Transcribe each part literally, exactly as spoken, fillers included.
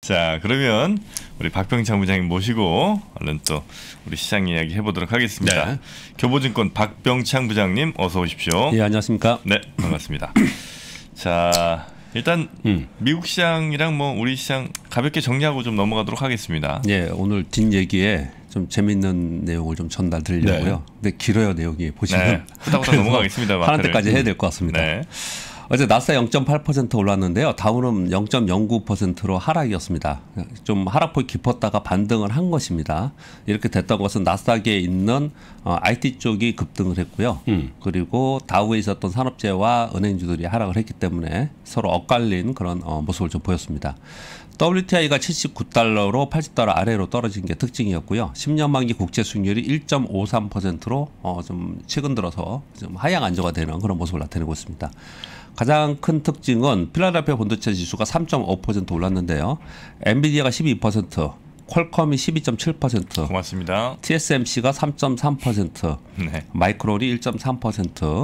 자, 그러면 우리 박병창 부장님 모시고 얼른 또 우리 시장 이야기 해보도록 하겠습니다. 네. 교보증권 박병창 부장님 어서 오십시오. 예, 안녕하십니까. 네, 반갑습니다. 자, 일단 음. 미국 시장이랑 뭐 우리 시장 가볍게 정리하고 좀 넘어가도록 하겠습니다. 예, 오늘 뒷얘기에 좀 재밌는 내용을 좀 전달드리려고요. 네. 근데 길어요, 내용이 보시면. 네, 후다후다 넘어가겠습니다. 하는 데까지 해야 될 것 같습니다. 네. 어제 나스닥 영 점 팔 퍼센트 올랐는데요. 다우는 영 점 영구 퍼센트로 하락이었습니다. 좀 하락폭이 깊었다가 반등을 한 것입니다. 이렇게 됐던 것은 나스닥에 있는 아이티 쪽이 급등을 했고요. 음. 그리고 다우에 있었던 산업재와 은행주들이 하락을 했기 때문에 서로 엇갈린 그런 모습을 좀 보였습니다. 더블유티아이가 칠십구 달러로 팔십 달러 아래로 떨어진 게 특징이었고요. 십 년 만기 국채 수익률이 일 점 오삼 퍼센트로 어 좀 최근 들어서 좀 하향 안정화 되는 그런 모습을 나타내고 있습니다. 가장 큰 특징은 필라델피아 본도체 지수가 삼 점 오 퍼센트 올랐는데요. 엔비디아가 십이 퍼센트, 퀄컴이 십이 점 칠 퍼센트, 고맙습니다. 티에스엠씨가 삼 점 삼 퍼센트, 네. 마이크론이 일 점 삼 퍼센트,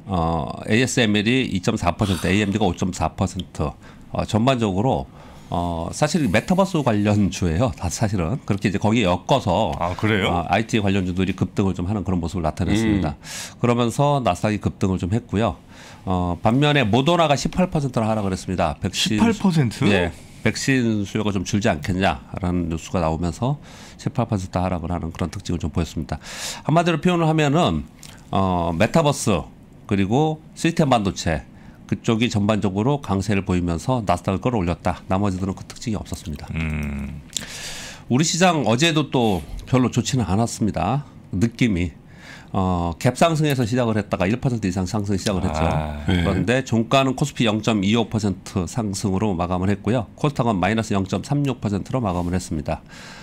어, 에이에스엠엘이 이 점 사 퍼센트, 에이엠디가 오 점 사 퍼센트. 어, 전반적으로 어 사실 메타버스 관련주예요. 다 사실은 그렇게 이제 거기에 엮어서 아 그래요? 어, 아이티 관련주들이 급등을 좀 하는 그런 모습을 나타냈습니다. 음. 그러면서 나스닥이 급등을 좀 했고요. 어 반면에 모더나가 십팔 퍼센트를 하락을 했습니다. 백신 십팔 퍼센트? 예, 백신 수요가 좀 줄지 않겠냐라는 뉴스가 나오면서 십팔 퍼센트 하락을 하는 그런 특징을 좀 보였습니다. 한마디로 표현을 하면은 어 메타버스 그리고 시스템 반도체 그쪽이 전반적으로 강세를 보이면서 나스닥을 끌어올렸다. 나머지들은 그 특징이 없었습니다. 음. 우리 시장 어제도 또 별로 좋지는 않았습니다. 느낌이 어, 갭 상승에서 시작을 했다가 일 퍼센트 이상 상승 시작을 했죠. 아, 네. 그런데 종가는 코스피 영 점 이오 퍼센트 상승으로 마감을 했고요. 코스닥은 마이너스 영 점 삼육 퍼센트로 마감을 했습니다.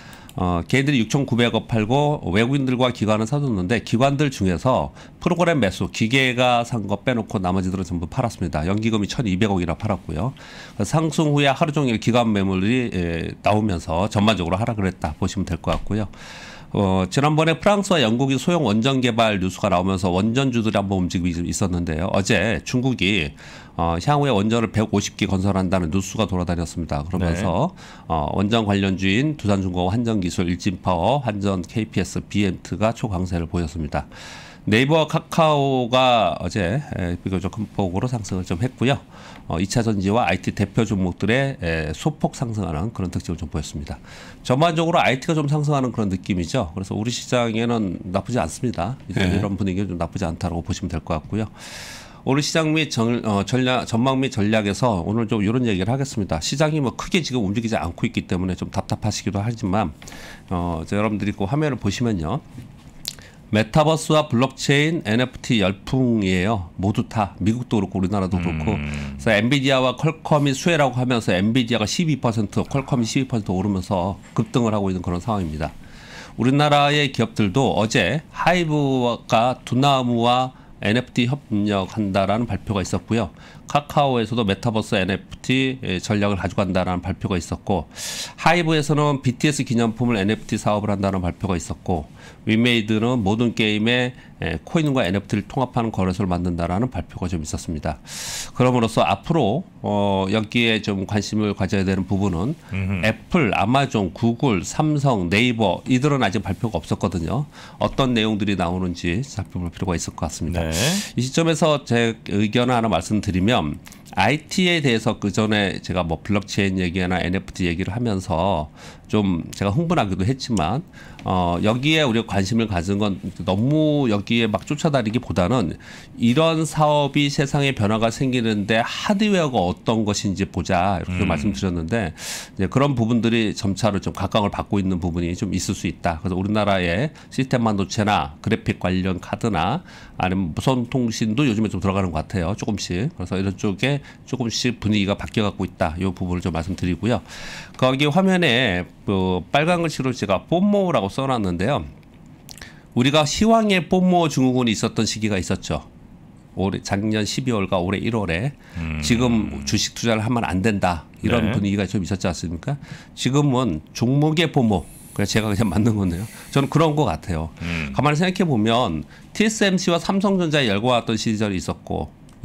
어, 개인들이 육천구백억 팔고 외국인들과 기관은 사줬는데 기관들 중에서 프로그램 매수, 기계가 산 거 빼놓고 나머지들은 전부 팔았습니다. 연기금이 천이백억이나 팔았고요. 상승 후에 하루 종일 기관 매물이 에, 나오면서 전반적으로 하락을 했다 보시면 될 것 같고요. 어, 지난번에 프랑스와 영국이 소형 원전 개발 뉴스가 나오면서 원전주들이 한번 움직임이 좀 있었는데요. 어제 중국이 어, 향후에 원전을 백오십 기 건설한다는 뉴스가 돌아다녔습니다. 그러면서 네. 어, 원전 관련주인 두산중공업, 한전기술, 일진파워, 한전 케이피에스, 비엠트가 초강세를 보였습니다. 네이버와 카카오가 어제 비교적 큰 폭으로 상승을 좀 했고요. 어, 이 차 전지와 아이티 대표 종목들의 에, 소폭 상승하는 그런 특징을 좀 보였습니다. 전반적으로 아이티가 좀 상승하는 그런 느낌이죠. 그래서 우리 시장에는 나쁘지 않습니다. 네. 이런 분위기는 좀 나쁘지 않다고 보시면 될 것 같고요. 오늘 시장 및 전, 어, 전략, 전망 및 전략에서 오늘 좀 이런 얘기를 하겠습니다. 시장이 뭐 크게 지금 움직이지 않고 있기 때문에 좀 답답하시기도 하지만, 어, 여러분들이 그 화면을 보시면요. 메타버스와 블록체인, 엔에프티 열풍이에요. 모두 다 미국도 그렇고 우리나라도 그렇고. 음. 그래서 엔비디아와 퀄컴이 수혜라고 하면서 엔비디아가 십이 퍼센트, 퀄컴이 십이 퍼센트 오르면서 급등을 하고 있는 그런 상황입니다. 우리나라의 기업들도 어제 하이브가 두나무와 엔에프티 협력한다라는 발표가 있었고요. 카카오에서도 메타버스 엔에프티 전략을 가져간다라는 발표가 있었고, 하이브에서는 비티에스 기념품을 엔에프티 사업을 한다는 발표가 있었고, 위메이드는 모든 게임에 코인과 엔에프티를 통합하는 거래소를 만든다라는 발표가 좀 있었습니다. 그럼으로써 앞으로 어 여기에 좀 관심을 가져야 되는 부분은 음흠. 애플, 아마존, 구글, 삼성, 네이버 이들은 아직 발표가 없었거든요. 어떤 내용들이 나오는지 살펴볼 필요가 있을 것 같습니다. 네. 이 시점에서 제 의견을 하나 말씀드리면 아이티에 대해서 그 전에 제가 뭐 블록체인 얘기나 엔에프티 얘기를 하면서 좀 제가 흥분하기도 했지만 어 여기에 우리가 관심을 가진 건 너무 여기에 막 쫓아다니기보다는 이런 사업이 세상에 변화가 생기는데 하드웨어가 어떤 것인지 보자 이렇게 음. 말씀드렸는데 이제 그런 부분들이 점차로 좀 각광을 받고 있는 부분이 좀 있을 수 있다. 그래서 우리나라의 시스템 반도체나 그래픽 관련 카드나 아니면 무선 통신도 요즘에 좀 들어가는 것 같아요. 조금씩. 그래서 이런 쪽에 조금씩 분위기가 바뀌어가고 있다. 이 부분을 좀 말씀드리고요. 거기 화면에 그 빨간 글씨로 제가 뽐모라고 써놨는데요. 우리가 시황의 뽐모 증후군이 있었던 시기가 있었죠. 올해 작년 십이월과 올해 일월에 음. 지금 주식 투자를 하면 안 된다. 이런 네. 분위기가 좀 있었지 않습니까? 지금은 종목의 뽐모. 그래서 제가 그냥 만든 건데요. 저는 그런 것 같아요. 음. 가만히 생각해 보면 티에스엠씨와 삼성전자에 열고 왔던 시절이 있었고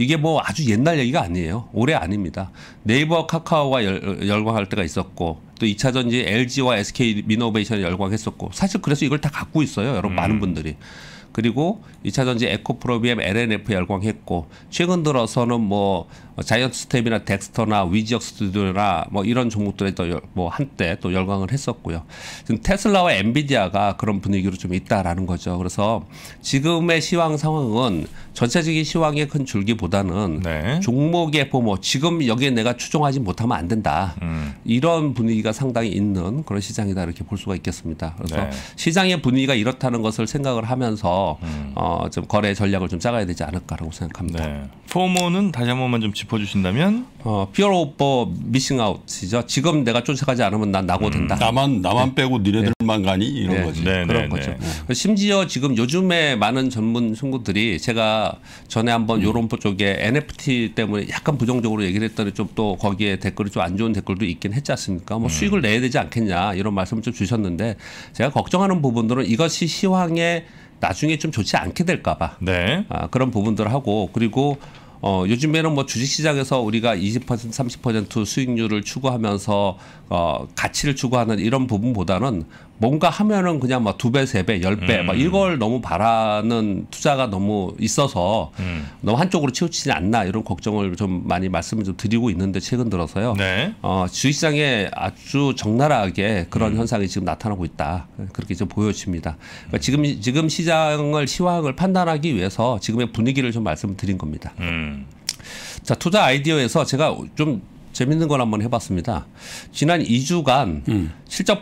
이게 뭐 아주 옛날 얘기가 아니에요. 올해 아닙니다. 네이버 카카오가 열, 열광할 때가 있었고 또 이 차 전지 엘지와 에스케이미노베이션이 열광했었고 사실 그래서 이걸 다 갖고 있어요. 여러분 음. 많은 분들이. 그리고 이 차 전지 에코프로비엠 엘엔에프 열광했고 최근 들어서는 뭐 자이언트 스텝이나 덱스터나 위지역 스튜디오나 뭐 이런 종목들에 또 뭐 한때 또 열광을 했었고요. 지금 테슬라와 엔비디아가 그런 분위기로 좀 있다라는 거죠. 그래서 지금의 시황 상황은 전체적인 시황의 큰 줄기보다는 네. 종목의 보모 지금 여기에 내가 추종하지 못하면 안 된다. 음. 이런 분위기가 상당히 있는 그런 시장이다 이렇게 볼 수가 있겠습니다. 그래서 네. 시장의 분위기가 이렇다는 것을 생각을 하면서 음. 어, 좀 거래 전략을 좀 짜가야 되지 않을까라고 생각합니다. 네. 포모는 다시 한 번만 좀 짚어주신다면? 어, Fear of Missing Out이죠. 지금 내가 쫓아가지 않으면 난 낙오된다. 음. 나만 나만 네. 빼고 니네들만 네. 가니 이런 네. 거지. 네. 그런 네. 거죠. 네. 심지어 지금 요즘에 많은 전문 친구들이 제가 전에 한번 음. 요런 쪽에 엔에프티 때문에 약간 부정적으로 얘기를 했더니 좀 또 거기에 댓글이 좀 안 좋은 댓글도 있긴 했지 않습니까? 뭐 음. 수익을 내야 되지 않겠냐 이런 말씀을 좀 주셨는데 제가 걱정하는 부분들은 이것이 시황에 나중에 좀 좋지 않게 될까 봐. 네. 아, 그런 부분들을 하고 그리고 어, 요즘에는 뭐 주식시장에서 우리가 이십 퍼센트 삼십 퍼센트 수익률을 추구하면서 어, 가치를 추구하는 이런 부분보다는 뭔가 하면은 그냥 막 두 배, 세 배, 열 배, 음. 막 이걸 너무 바라는 투자가 너무 있어서 음. 너무 한쪽으로 치우치지 않나 이런 걱정을 좀 많이 말씀을 좀 드리고 있는데 최근 들어서요. 네. 어, 주식시장에 아주 적나라하게 그런 음. 현상이 지금 나타나고 있다. 그렇게 좀 보여집니다. 그러니까 지금 지금 시장을 시황을 판단하기 위해서 지금의 분위기를 좀 말씀드린 겁니다. 음. 자, 투자 아이디어에서 제가 좀 재밌는 걸 한번 해봤습니다. 지난 이 주간 음. 실적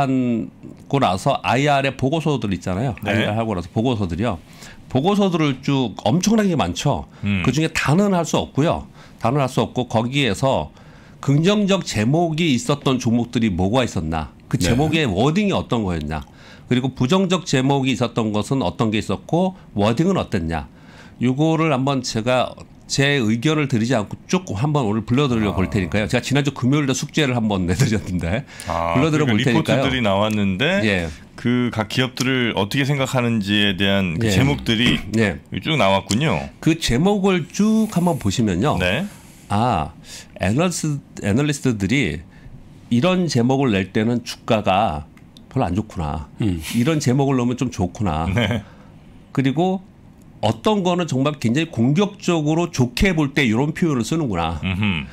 발표하고 나서 아이알의 보고서들 있잖아요. 네. 아이알 하고 나서 보고서들이요. 보고서들을 쭉 엄청나게 많죠. 음. 그중에 다는 할 수 없고요. 다는 할 수 없고 거기에서 긍정적 제목이 있었던 종목들이 뭐가 있었나. 그 제목의 네. 워딩이 어떤 거였냐. 그리고 부정적 제목이 있었던 것은 어떤 게 있었고 워딩은 어땠냐. 요거를 한번 제가 제 의견을 드리지 않고 쭉 한번 오늘 불러드려 아. 볼 테니까요. 제가 지난주 금요일에 숙제를 한번 내드렸는데 아, 불러드려 그러니까 볼 테니까요. 리포트들이 나왔는데 예. 그 각 기업들을 어떻게 생각하는지에 대한 그 예. 제목들이 예. 쭉 나왔군요. 그 제목을 쭉 한번 보시면요. 네. 아, 애널리스트, 애널리스트들이 이런 제목을 낼 때는 주가가 별로 안 좋구나. 음. 이런 제목을 넣으면 좀 좋구나. 네. 그리고 어떤 거는 정말 굉장히 공격적으로 좋게 볼 때 이런 표현을 쓰는구나.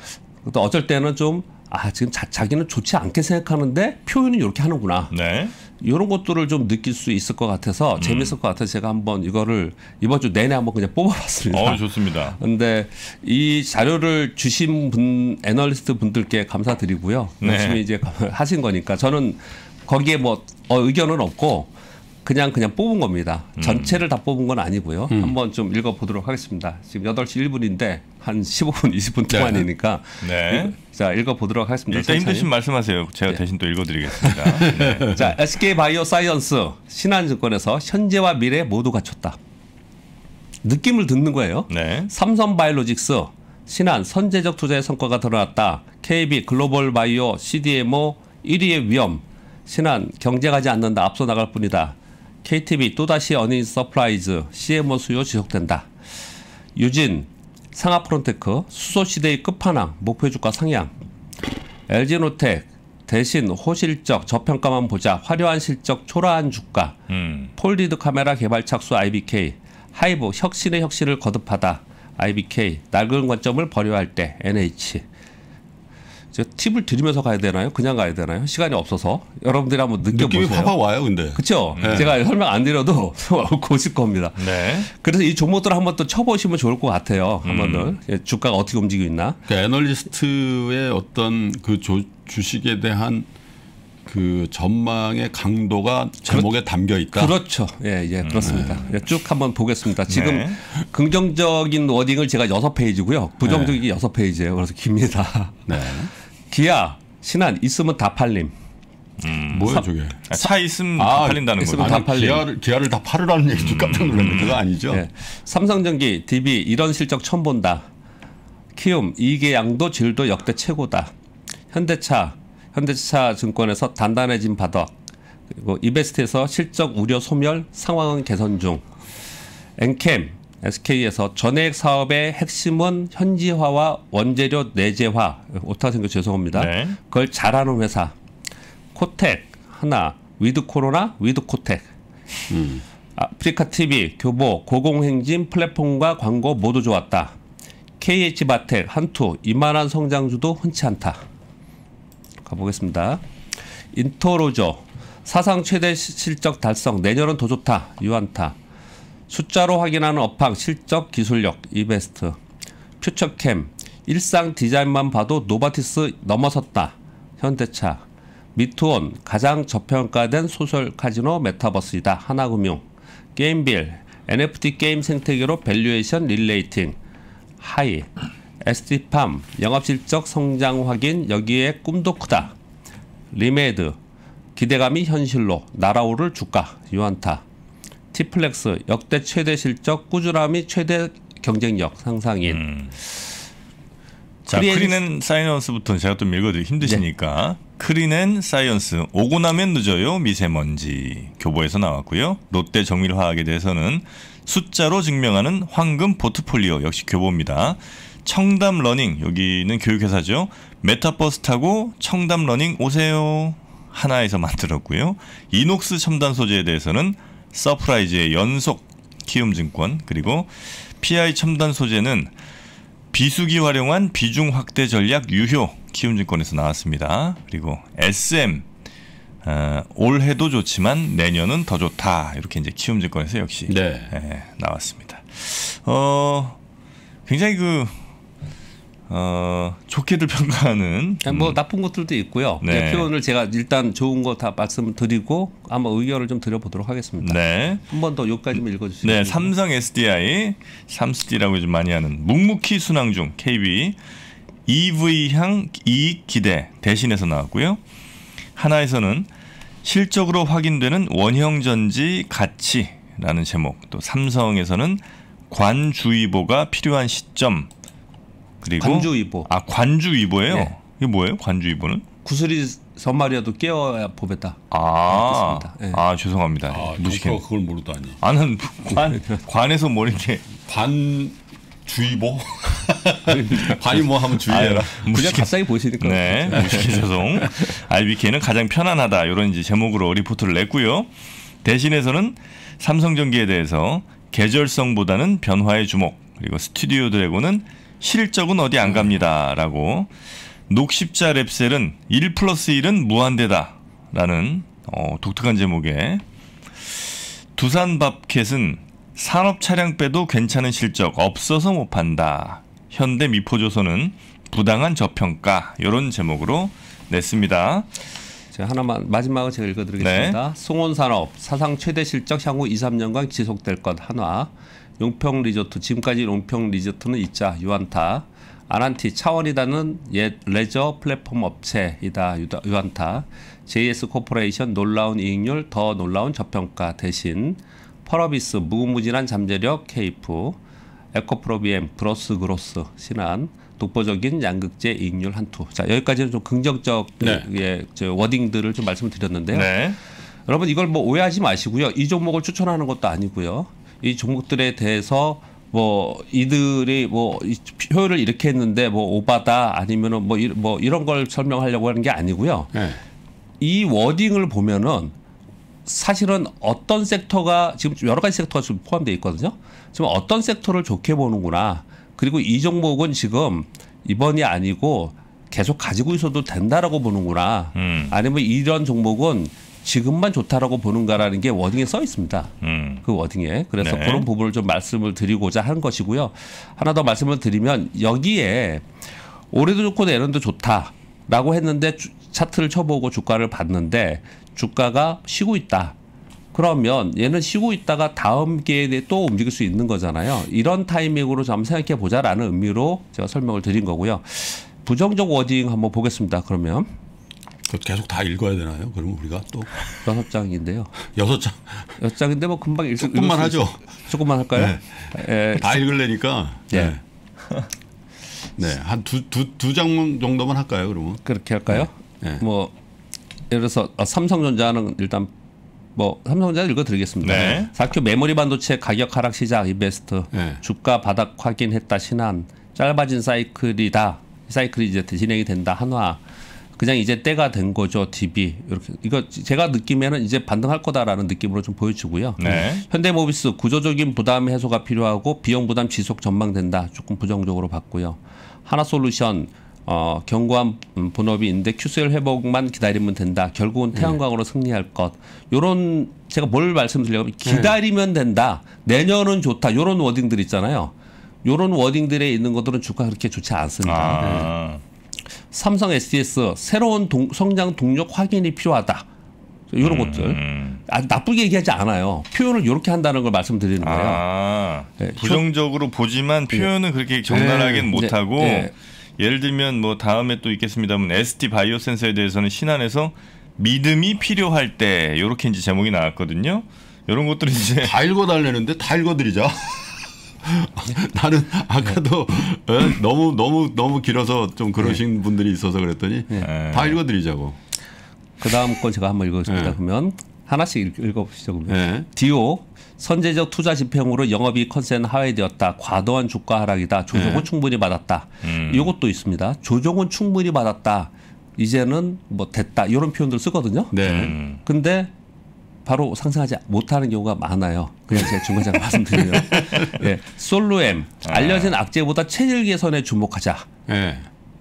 또 어쩔 때는 좀 아 지금 자, 자기는 좋지 않게 생각하는데 표현은 이렇게 하는구나. 네. 이런 것들을 좀 느낄 수 있을 것 같아서 음. 재밌을 것 같아서 제가 한번 이거를 이번 주 내내 한번 그냥 뽑아봤습니다. 어, 좋습니다. 근데 이 자료를 주신 분 애널리스트 분들께 감사드리고요. 네. 열심히 이제 하신 거니까 저는 거기에 뭐 어, 의견은 없고. 그냥 그냥 뽑은 겁니다. 음. 전체를 다 뽑은 건 아니고요. 음. 한번 좀 읽어보도록 하겠습니다. 지금 여덟 시 일 분인데 한 십오 분, 이십 분 동안이니까 네. 자 읽어보도록 하겠습니다. 일단 힘드신 말씀하세요. 제가 네. 대신 또 읽어드리겠습니다. 네. 자, 에스케이바이오사이언스 신한증권에서 현재와 미래 모두 갖췄다. 느낌을 듣는 거예요. 네. 삼성바이오로직스 신한 선제적 투자의 성과가 드러났다. 케이비 글로벌바이오 씨디엠오 일 위의 위험. 신한 경쟁하지 않는다. 앞서 나갈 뿐이다. 케이티비 또다시 어닝 서프라이즈 씨엠오 수요 지속된다. 유진 상하프론테크 수소시대의 끝판왕 목표 주가 상향. 엘지노텍 대신 호실적 저평가만 보자 화려한 실적 초라한 주가. 음. 폴리드 카메라 개발 착수 아이비케이 하이브 혁신의 혁신을 거듭하다. 아이비케이 낡은 관점을 버려야 할 때 엔에이치. 제가 팁을 드리면서 가야 되나요? 그냥 가야 되나요? 시간이 없어서 여러분들이 한번 느껴보세요. 느낌이 확 와요, 근데. 그렇죠. 네. 제가 설명 안 드려도 고실 겁니다. 네. 그래서 이 종목들을 한번 또 쳐보시면 좋을 것 같아요. 한번은 음. 주가가 어떻게 움직이고 있나? 그러니까 애널리스트의 어떤 그 조, 주식에 대한 그 전망의 강도가 제목에 그렇, 담겨 있다. 그렇죠. 예, 예, 그렇습니다. 네. 쭉 한번 보겠습니다. 지금 네. 긍정적인 워딩을 제가 여섯 페이지고요. 부정적인 여섯 네. 페이지예요. 그래서 깁니다. 네. 기아, 신한 있으면 다 팔림. 음. 뭐야 저게? 아, 차 있으면 아, 다 팔린다는 거죠. 다 팔림. 기아를, 기아를 다 팔으라는 얘기도 음. 깜짝 놀랐는데 그거 아니죠? 네. 삼성전기, 디비 이런 실적 처음 본다. 키움, 이계양도 질도 역대 최고다. 현대차, 현대차 증권에서 단단해진 바닥. 그리고 이베스트에서 실적 우려 소멸, 상황은 개선 중. 엔캠, 에스케이에서 전액 사업의 핵심은 현지화와 원재료 내재화. 오타가 생겨 죄송합니다. 네. 그걸 잘하는 회사. 코텍 하나, 위드 코로나, 위드 코텍. 음. 아프리카 티비, 교보, 고공행진, 플랫폼과 광고 모두 좋았다. 케이에이치바텍, 한투, 이만한 성장주도 흔치 않다. 가보겠습니다. 인터로저, 사상 최대 실적 달성, 내년은 더 좋다. 유안타. 숫자로 확인하는 업황, 실적, 기술력, 이베스트. 퓨처캠, 일상 디자인만 봐도 노바티스 넘어섰다. 현대차. 미투온, 가장 저평가된 소셜 카지노 메타버스이다. 하나금융. 게임빌, 엔에프티 게임 생태계로 밸류에이션 릴레이팅. 하이. 에스디팜, 영업실적 성장 확인, 여기에 꿈도 크다. 리메드, 기대감이 현실로 날아오를 주가. 유안타. 티플렉스, 역대 최대 실적, 꾸준함이 최대 경쟁력 상상인. 음. 자, 크린앤 사이언스부터 제가 좀 읽어드리기 힘드시니까. 네. 크린앤 사이언스, 오고 나면 늦어요. 미세먼지. 교보에서 나왔고요. 롯데 정밀화학에 대해서는 숫자로 증명하는 황금 포트폴리오, 역시 교보입니다. 청담 러닝, 여기는 교육회사죠. 메타버스 타고 청담 러닝 오세요. 하나에서 만들었고요. 이녹스 첨단 소재에 대해서는 서프라이즈의 연속, 키움증권. 그리고 피아이 첨단 소재는 비수기 활용한 비중 확대 전략 유효, 키움증권에서 나왔습니다. 그리고 에스엠, 어, 올해도 좋지만 내년은 더 좋다. 이렇게 이제 키움증권에서 역시 네. 예, 나왔습니다. 어, 굉장히 그 어, 좋게들 평가하는 음. 뭐 나쁜 것들도 있고요. 네. 표현을 제가 일단 좋은 거 다 말씀드리고 한번 의견을 좀 드려보도록 하겠습니다. 네. 한 번 더 여기까지만 읽어주시죠. 네, 삼성 에스디아이, 삼스디라고 좀 많이 하는 묵묵히 순항 중 케이비 이브이향 이익 기대 대신해서 나왔고요. 하나에서는 실적으로 확인되는 원형전지 가치라는 제목, 또 삼성에서는 관주의보가 필요한 시점. 그리고 관주의보. 아, 관주의보예요? 네. 이게 뭐예요? 관주의보는? 구슬이 선마리아도 깨어야 보겠다. 아, 네, 아 죄송합니다. 아, 무식해. 정서가 그걸 모르다니. 아, 난 관, 관에서 뭐 이렇게 관주의보? 관이 뭐 하면 주의해라. 그냥 가까이 보시니까. 네, 무식해 죄송. 알비케이는 가장 편안하다. 이런 이제 제목으로 리포트를 냈고요. 대신에서는 삼성전기에 대해서 계절성보다는 변화에 주목. 그리고 스튜디오 드래곤은 실적은 어디 안 갑니다라고. 녹십자 랩셀은 일 플러스 일은 무한대다라는 어, 독특한 제목에. 두산밥켓은 산업 차량 빼도 괜찮은 실적 없어서 못 판다. 현대 미포조선은 부당한 저평가. 이런 제목으로 냈습니다. 제가 하나만 마지막으로 제가 읽어드리겠습니다. 네. 송원산업 사상 최대 실적 향후 이, 삼 년간 지속될 것. 한화. 용평 리조트, 지금까지 용평 리조트는 있자. 유안타. 아난티, 차원이다는 옛 레저 플랫폼 업체이다. 유안타. 제이에스 코퍼레이션, 놀라운 이익률, 더 놀라운 저평가. 대신 펄어비스, 무궁무진한 잠재력. 케이프. 에코프로비엠, 브로스 그로스. 신한. 독보적인 양극재 이익률. 한투. 자, 여기까지는 좀 긍정적 네. 예, 저 워딩들을 좀 말씀을 드렸는데요. 네. 여러분 이걸 뭐 오해하지 마시고요. 이 종목을 추천하는 것도 아니고요. 이 종목들에 대해서 뭐 이들이 뭐 효율을 이렇게 했는데 뭐 오바다 아니면은 뭐, 이, 뭐 이런 걸 설명하려고 하는 게 아니고요. 네. 이 워딩을 보면은 사실은 어떤 섹터가 지금 여러 가지 섹터가 지금 포함되어 있거든요. 지금 어떤 섹터를 좋게 보는구나. 그리고 이 종목은 지금 이번이 아니고 계속 가지고 있어도 된다라고 보는구나. 음. 아니면 이런 종목은 지금만 좋다라고 보는가라는 게 워딩에 써 있습니다. 음. 그 워딩에. 그래서 네. 그런 부분을 좀 말씀을 드리고자 한 것이고요. 하나 더 말씀을 드리면 여기에 올해도 좋고 내년도 좋다라고 했는데 주, 차트를 쳐보고 주가를 봤는데 주가가 쉬고 있다. 그러면 얘는 쉬고 있다가 다음 기회에 또 움직일 수 있는 거잖아요. 이런 타이밍으로 좀 생각해 보자라는 의미로 제가 설명을 드린 거고요. 부정적 워딩 한번 보겠습니다. 그러면. 그 계속 다 읽어야 되나요? 그러면 우리가 또 여섯 장인데요. 여섯 장. 여섯 장인데 뭐 금방 읽을 수 조금만 하죠. 조금만 할까요? 네. 에, 다 읽으려니까. 네. 네. 한 두 두 두 장 정도만 할까요? 그러면 그렇게 할까요? 네. 네. 뭐 예를 들어서 삼성전자는 일단 뭐 삼성전자 읽어드리겠습니다. 네. 사 큐 메모리 반도체 가격 하락 시작 이베스트 네. 주가 바닥 확인했다 신한 짧아진 사이클이다. 사이클이 이제 진행이 된다 한화. 그냥 이제 때가 된 거죠. 디비 이렇게 이거 제가 느끼면은 이제 반등할 거다라는 느낌으로 좀 보여주고요. 네. 현대모비스 구조적인 부담 해소가 필요하고 비용 부담 지속 전망된다. 조금 부정적으로 봤고요. 하나솔루션 어, 견고한 본업이인데 큐세일 회복만 기다리면 된다. 결국은 태양광으로 네. 승리할 것. 요런 제가 뭘 말씀드리려면 기다리면 된다. 내년은 좋다. 요런 워딩들 있잖아요. 요런 워딩들에 있는 것들은 주가 그렇게 좋지 않습니다. 아. 네. 삼성 에스디에스 새로운 동, 성장 동력 확인이 필요하다. 이런 음. 것들 아, 나쁘게 얘기하지 않아요. 표현을 이렇게 한다는 걸 말씀드리는 거예요. 아, 네. 부정적으로 보지만 표현은 네. 그렇게 적나라하게는 네. 못하고 네. 예를 들면 뭐 다음에 또 있겠습니다만 에스티 바이오센서에 대해서는 신한에서 믿음이 필요할 때 이렇게 이제 제목이 나왔거든요. 이런 것들이 이제 다 읽어달라는데 다 읽어드리자. 나는 아까도 네. 너무 너무 너무 길어서 좀 그러신 네. 분들이 있어서 그랬더니 네. 다 읽어드리자고. 그 다음 건 제가 한번 읽어보겠습니다. 네. 그러면 하나씩 읽어보시죠. 네. 디오 선제적 투자 집행으로 영업이익 컨센 하회되었다. 과도한 주가 하락이다. 조정은 네. 충분히 받았다. 음. 이것도 있습니다. 조정은 충분히 받았다. 이제는 뭐 됐다. 이런 표현들 쓰거든요. 네. 음. 근데 바로 상승하지 못하는 경우가 많아요. 그냥 제가 중간장 말씀드리면. 네. 솔로엠 알려진 악재보다 체질 개선에 주목하자. 네.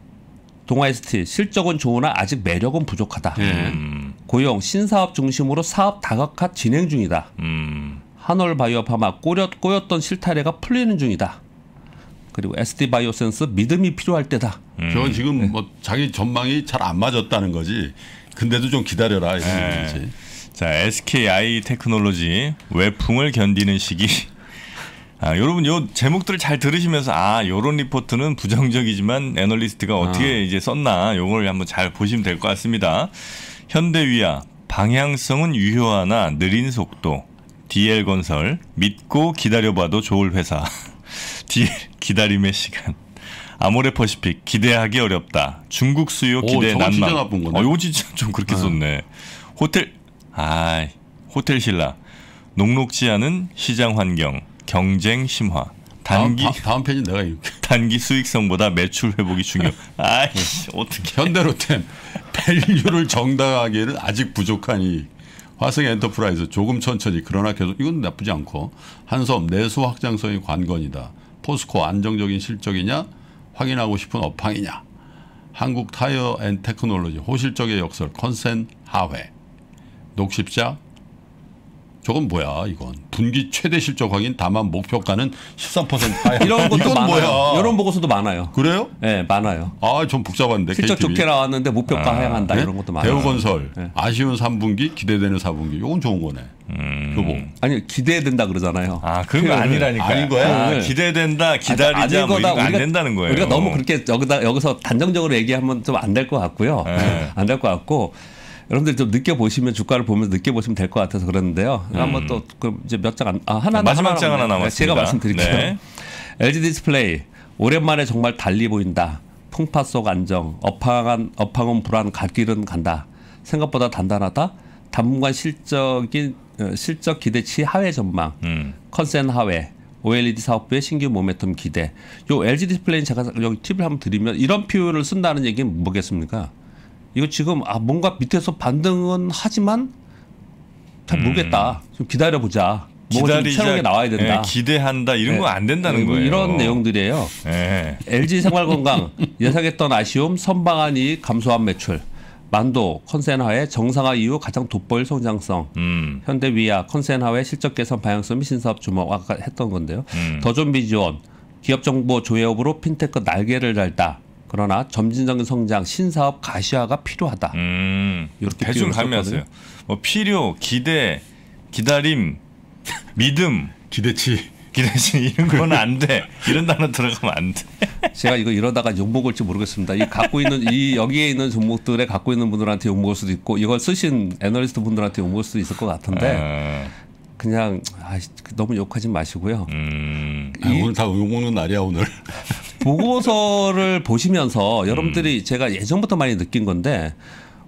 동아에스티 실적은 좋으나 아직 매력은 부족하다. 네. 음. 고용 신사업 중심으로 사업 다각화 진행 중이다. 음. 한올바이오파마 꼬였, 꼬였던 실타래가 풀리는 중이다. 그리고 에스디바이오센스 믿음이 필요할 때다. 음. 저건 지금 네. 뭐 자기 전망이 잘 안 맞았다는 거지. 근데도 좀 기다려라 이런 네. 얘기지. 자, 에스케이아이 테크놀로지 외풍을 견디는 시기. 아, 여러분 요 제목들을 잘 들으시면서 아, 요런 리포트는 부정적이지만 애널리스트가 어떻게 아. 이제 썼나 요걸 한번 잘 보시면 될 것 같습니다. 현대위아 방향성은 유효하나 느린 속도. 디엘건설 믿고 기다려봐도 좋을 회사. 디엘 기다림의 시간. 아모레퍼시픽 기대하기 어렵다. 중국 수요 기대 오, 난망. 진짜 나쁜 거네. 어, 이거 진짜 좀 그렇게 아. 썼네. 호텔 아, 호텔 신라. 녹록지 않은 시장 환경, 경쟁 심화. 단기 다음, 다음 편이 내가 이렇게. 단기 수익성보다 매출 회복이 중요. 아이씨, 어떻게? 현대로템 밸류를 정당하기에는 아직 부족하니. 화성 엔터프라이즈 조금 천천히 그러나 계속 이건 나쁘지 않고. 한섬 내수 확장성이 관건이다. 포스코 안정적인 실적이냐 확인하고 싶은 업황이냐. 한국 타이어 앤 테크놀로지 호실적의 역설 컨센 하회. 녹십자 저건 뭐야 이건 분기 최대 실적 확인 다만 목표가는 십삼 퍼센트 하향. 이런 것도 이건 많아요. 뭐야? 이런 보고서도 많아요. 그래요? 네, 많아요. 아, 좀 복잡한데. 실적 케이티비. 좋게 나왔는데 목표가 아, 하향한다 네? 이런 것도 많아요. 대우건설 네. 아쉬운 삼 분기 기대되는 사 분기. 이건 좋은 거네. 음. 교보. 아니 기대된다 그러잖아요. 아, 그런 거 아니라니까. 아닌 거야? 아, 네. 기대된다, 기다리자 뭐 이런 거 안 된다는 거예요. 우리가 너무 그렇게 여기다 여기서 단정적으로 얘기하면 좀 안 될 것 같고요. 네. 안 될 것 같고. 여러분들 좀 느껴보시면 주가를 보면서 느껴보시면 될 것 같아서 그러는데요. 음. 한번 또 그럼 이제 몇 장 아, 하나 마지막 하나 장 하나 남았습니다. 제가 말씀드릴게요. 네. 엘지 디스플레이 오랜만에 정말 달리 보인다. 풍파 속 안정, 업황한 업황은 불안, 갈 길은 간다. 생각보다 단단하다. 당분간 실적인 실적 기대치 하회 전망, 음. 컨센 하회. 오엘이디 사업부의 신규 모멘텀 기대. 요 엘지 디스플레이는 제가 여기 팁을 한번 드리면 이런 표현을 쓴다는 얘기는 뭐겠습니까? 이거 지금 아 뭔가 밑에서 반등은 하지만 잘 모르겠다. 음. 좀 기다려보자. 뭐가 좀 새로운 게 나와야 된다. 예, 기대한다 이런 네. 거 안 된다는 네, 뭐 거예요. 이런 내용들이에요. 예. 엘지 생활건강 예상했던 아쉬움 선방한 이익 감소한 매출. 만도 컨센하의 정상화 이후 가장 돋보일 성장성. 음. 현대위아 컨센하의 실적 개선 방향성 및 신사업 주목 아까 했던 건데요. 음. 더 좋은 지원 기업정보 조회업으로 핀테크 날개를 달다. 그러나 점진적인 성장, 신사업 가시화가 필요하다. 음, 이렇게 대충 감이었어요. 뭐 필요, 기대, 기다림, 믿음, 기대치, 기대치 이런 건 안 돼. 이런 단어 들어가면 안 돼. 제가 이거 이러다가 욕 먹을지 모르겠습니다. 이 갖고 있는 이 여기에 있는 종목들에 갖고 있는 분들한테 욕 먹을 수도 있고 이걸 쓰신 애널리스트 분들한테 욕 먹을 수도 있을 것 같은데 아, 그냥 아, 너무 욕하지 마시고요. 음, 아, 오늘 다 욕먹는 날이야 오늘. 보고서를 보시면서 여러분들이 제가 예전부터 많이 느낀 건데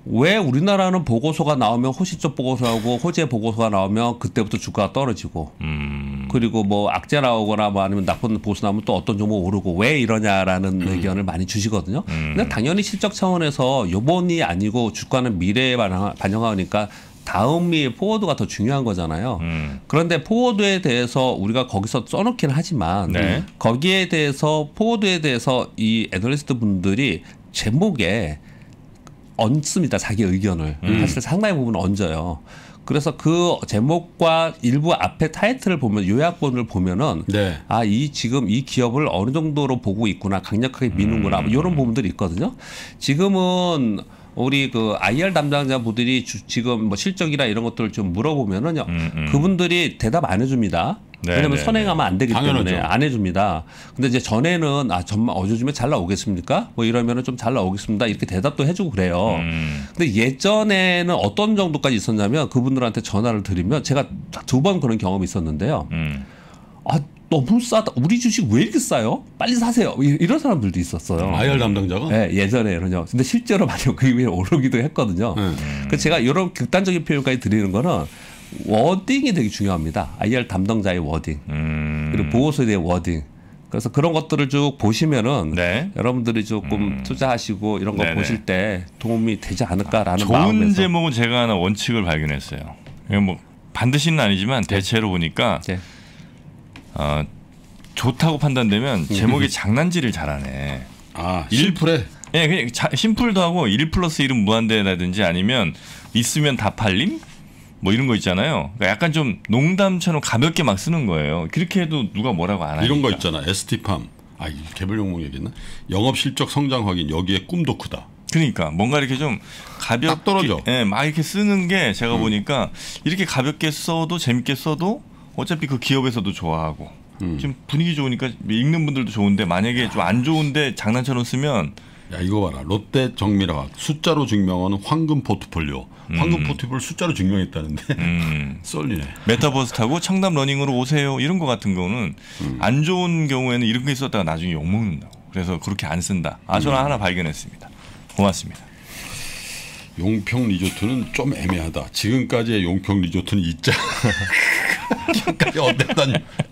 왜 우리나라는 보고서가 나오면 호시적 보고서하고 호재 보고서가 나오면 그때부터 주가가 떨어지고 음. 그리고 뭐 악재 나오거나 뭐 아니면 나쁜 보고서 나오면 또 어떤 종목 오르고 왜 이러냐라는 음. 의견을 많이 주시거든요. 음. 근데 당연히 실적 차원에서 요번이 아니고 주가는 미래에 반영하니까 다음이 포워드가 더 중요한 거잖아요. 음. 그런데 포워드에 대해서 우리가 거기서 써놓긴 하지만 네. 거기에 대해서 포워드에 대해서 이 애널리스트 분들이 제목에 얹습니다. 자기 의견을. 음. 사실 상당히 부분 얹어요. 그래서 그 제목과 일부 앞에 타이틀을 보면 요약본을 보면은 네. 아, 이 지금 이 기업을 어느 정도로 보고 있구나. 강력하게 미는구나. 음. 이런 부분들이 있거든요. 지금은 우리 그 아이알 담당자분들이 주, 지금 뭐 실적이나 이런 것들을 좀 물어보면은요. 음, 음. 그분들이 대답 안 해줍니다. 네, 왜냐면 네, 선행하면 안 되기 당연하죠. 때문에 안 해줍니다. 근데 이제 전에는 아 정말 어 요즘에 잘 나오겠습니까? 뭐 이러면은 좀 잘 나오겠습니다. 이렇게 대답도 해주고 그래요. 음. 근데 예전에는 어떤 정도까지 있었냐면 그분들한테 전화를 드리면 제가 두 번 그런 경험이 있었는데요. 음. 아 너무 싸다. 우리 주식 왜 이렇게 싸요? 빨리 사세요. 이런 사람들도 있었어요. 아이알 담당자가? 네, 예전에는요. 근데 실제로 많이 그 위에 오르기도 했거든요. 음. 그래서 제가 이런 극단적인 표현까지 드리는 거는 워딩이 되게 중요합니다. 아이알 담당자의 워딩. 음. 그리고 보고서에 대한 워딩. 그래서 그런 것들을 쭉 보시면은 네. 여러분들이 조금 음. 투자하시고 이런 거 네네. 보실 때 도움이 되지 않을까라는 좋은 마음에서. 좋은 제목은 제가 하나 원칙을 발견했어요. 뭐 반드시는 아니지만 대체로 보니까 네. 어, 좋다고 판단되면 제목이 장난질을 잘하네. 아, 심플해? 예, 네, 그냥 자, 심플도 하고 일 플러스 일은 무한대라든지 아니면 있으면 다 팔림? 뭐 이런 거 있잖아요. 그러니까 약간 좀 농담처럼 가볍게 막 쓰는 거예요. 그렇게 해도 누가 뭐라고 안 하니까. 이런 거 있잖아. 에스티팜. 아, 개별 용목 얘기했나? 영업 실적 성장 확인. 여기에 꿈도 크다. 그러니까 뭔가 이렇게 좀 가볍게 딱 떨어져. 예, 막 이렇게 쓰는 게 제가 음. 보니까 이렇게 가볍게 써도 재밌게 써도 어차피 그 기업에서도 좋아하고 음. 지금 분위기 좋으니까 읽는 분들도 좋은데 만약에 좀 안 좋은데 장난처럼 쓰면 야 이거 봐라. 롯데 정밀화학 숫자로 증명하는 황금 포트폴리오. 황금 음. 포트폴리오를 숫자로 증명했다는데 음. 썰리네. 메타버스 타고 청담 러닝으로 오세요. 이런 거 같은 경우는 음. 안 좋은 경우에는 이런 거 썼다가 나중에 욕먹는다고. 그래서 그렇게 안 쓴다. 아 저는 음. 하나 발견했습니다. 고맙습니다. 용평 리조트는 좀 애매하다. 지금까지의 용평 리조트는 있자. 지금까지 어땠다니.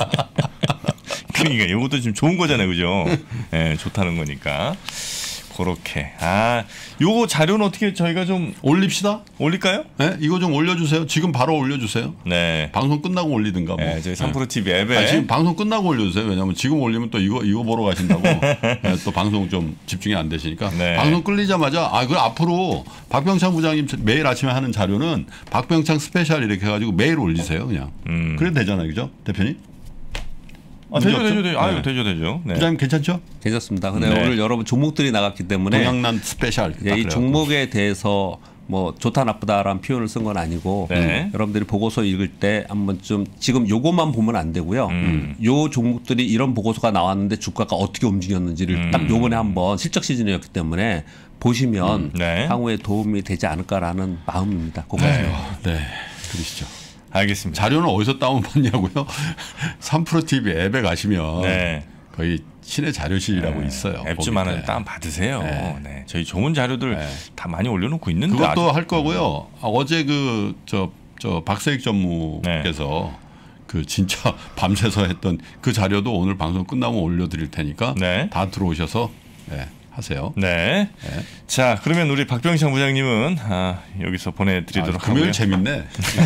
그러니까 이것도 지금 좋은 거잖아요, 그죠? 예, 네, 좋다는 거니까. 그렇게. 아, 요거 자료는 어떻게 저희가 좀 올립시다. 올릴까요? 네, 이거 좀 올려주세요. 지금 바로 올려주세요. 네. 방송 끝나고 올리든가 뭐. 네, 저희 삼프로 티비 앱에. 아, 지금 방송 끝나고 올려주세요. 왜냐하면 지금 올리면 또 이거 이거 보러 가신다고. 네, 또 방송 좀 집중이 안 되시니까. 네. 방송 끌리자마자 아, 그 앞으로 박병창 부장님 매일 아침에 하는 자료는 박병창 스페셜 이렇게 해가지고 매일 올리세요, 그냥. 음. 그래도 되잖아요, 그죠, 대표님? 아, 되죠, 되죠, 되죠. 아유, 네. 되죠, 되죠. 네. 부장님 괜찮죠? 괜찮습니다. 근데 네. 오늘 여러분 종목들이 나갔기 때문에 동양난 스페셜. 예, 이 종목에 대해서 뭐 좋다 나쁘다라는 표현을 쓴 건 아니고 네. 음, 여러분들이 보고서 읽을 때 한번 좀 지금 요것만 보면 안 되고요. 음. 요 종목들이 이런 보고서가 나왔는데 주가가 어떻게 움직였는지를 음. 딱 요번에 한번 실적 시즌이었기 때문에 보시면 음. 네. 향후에 도움이 되지 않을까라는 마음입니다. 고맙습니다. 네, 네. 들으시죠. 알겠습니다. 자료는 어디서 다운받냐고요? 삼프로 티비 앱에 가시면 네. 거의 신의 자료실이라고 네. 있어요. 앱 좀 하나 다운 받으세요. 네. 네. 저희 좋은 자료들 네. 다 많이 올려놓고 있는데 그것도 할 거고요. 아, 어제 그 저 저 박세익 전무께서 네. 그 진짜 밤새서 했던 그 자료도 오늘 방송 끝나면 올려드릴 테니까 네. 다 들어오셔서 네. 하세요. 네. 네. 자, 그러면 우리 박병창 부장님은 아, 여기서 보내드리도록 아, 금요일 하고요. 재밌네.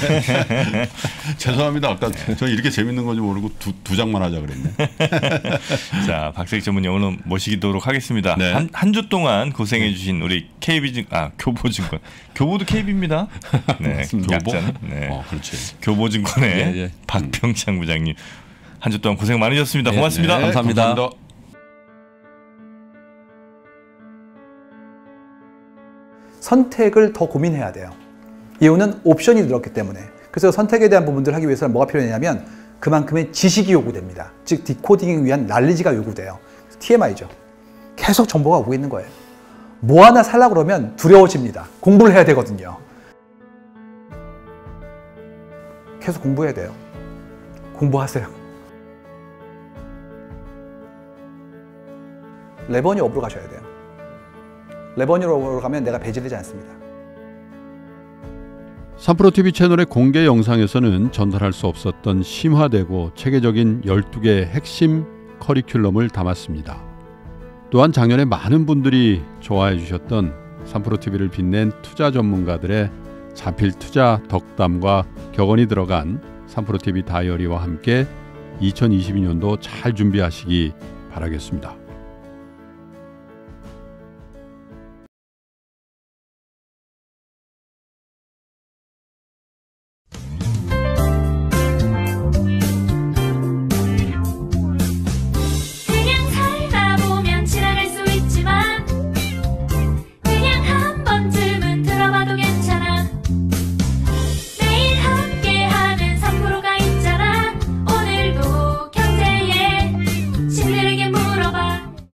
죄송합니다. 아까 네. 저 이렇게 재밌는 건지 모르고 두, 두 장만 하자 그랬네. 자, 박세익 전문의 오늘 모시도록 하겠습니다. 네. 한 한 주 동안 고생해주신 우리 케이비증 아 교보증권 교보도 케이비입니다. 네, 교보. 네. 어, 그렇지. 교보증권의 네, 네. 박병창 부장님 한 주 동안 고생 많으셨습니다. 고맙습니다. 네, 네. 감사합니다. 감사합니다. 선택을 더 고민해야 돼요. 이유는 옵션이 늘었기 때문에. 그래서 선택에 대한 부분들을 하기 위해서는 뭐가 필요하냐면 그만큼의 지식이 요구됩니다. 즉 디코딩을 위한 날리지가 요구돼요. 티엠아이죠. 계속 정보가 오고 있는 거예요. 뭐 하나 살려고 그러면 두려워집니다. 공부를 해야 되거든요. 계속 공부해야 돼요. 공부하세요. 레버니 업으로 가셔야 돼요. 레버니로 가면 내가 배제되지 않습니다. 삼프로티비 채널의 공개 영상에서는 전달할 수 없었던 심화되고 체계적인 열두 개의 핵심 커리큘럼을 담았습니다. 또한 작년에 많은 분들이 좋아해 주셨던 삼프로티비를 빛낸 투자 전문가들의 자필 투자 덕담과 격언이 들어간 삼프로티비 다이어리와 함께 이천이십이 년도 잘 준비하시기 바라겠습니다.